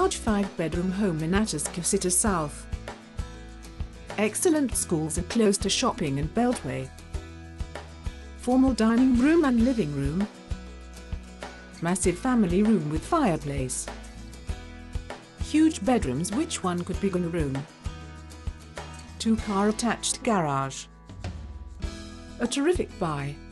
large 5-bedroom home in ATASCOCITA South. Excellent schools are close to shopping and Beltway. Formal dining room and living room. Massive family room with fireplace. Huge bedrooms, which one could be a room. 2-car attached garage. A terrific buy.